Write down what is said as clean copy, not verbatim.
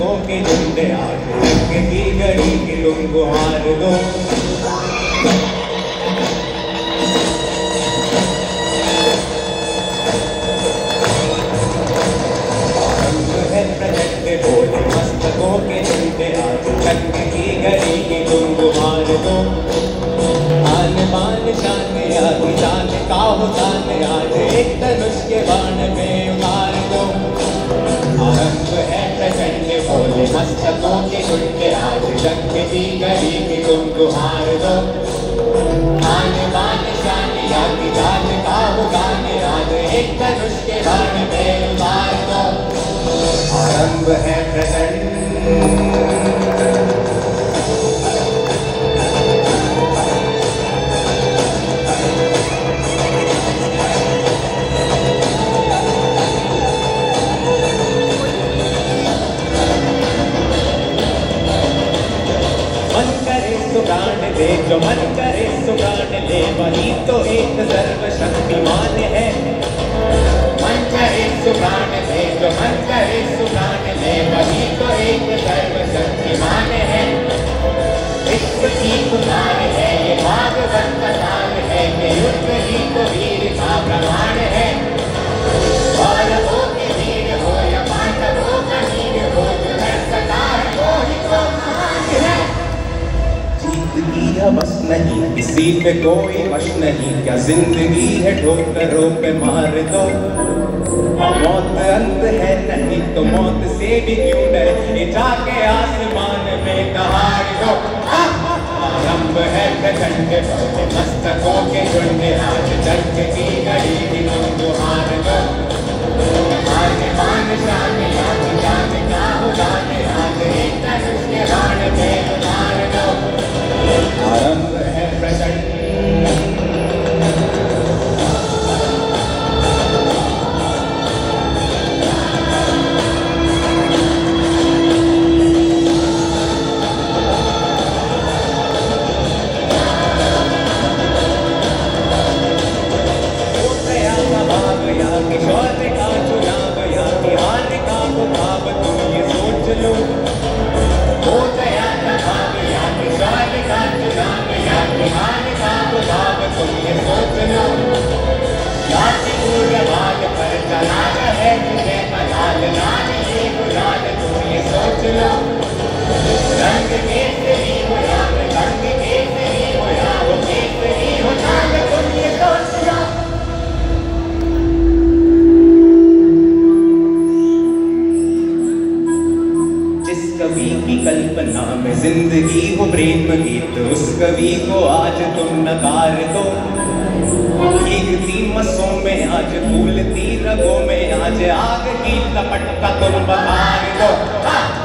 मस्तकों के झंडे आज जंग की घड़ी की तुम गुहार दो। बोले मस्तकों के झंडे आज जंग की घड़ी की तुम गुहार दो। आन बान शान आदि जान का हो जान आज एक धनुष के बाण में उतार दो। आरंभ है प्रचंड बोले मस्तकों के झंडे आज जंग की घड़ी की तुम गुहार दो। आन बान शान आदि जान का हो जान आज एक धनुष के बाण में उतार दो। आरंभ है प्रचंड मन करे सो प्राण दे जो मन करे सो प्राण ले वही तो एक सर्वशक्तिमान है। मन करे सो प्राण दे जो मन करे सो प्राण ले वही तो एक सर्वशक्तिमान है। विश्व की पुकार है ये भागवत का सार है कि युद्ध ही तो वीर का प्रमाण है। कौरवों की वीर हो या पांडवों का वीर हो जो है सदा वो ही तो महान है। जीत की हवस नहीं किसी पे कोई वश नहीं क्या जिंदगी है ठोकरों पे मार दो। मौत अंत है नहीं तो मौत से भी क्यों डरे जाके आसमान में दहाड़ दो। आरंभ है प्रचंड मस्तकों के झुंड आज जंग की घड़ी की तुम गुहार दो। आन बान शान याद जान का हो जान आज एक धनुष के बाण में उतार दो। आरंभ है प्रचंड कल्पना में जिंदगी हो प्रेम गीत उस कवि को आज तुम नकार दो। भीगती मसों में आज फूलती रगों में आज आग की लपट का तुम बहार दो।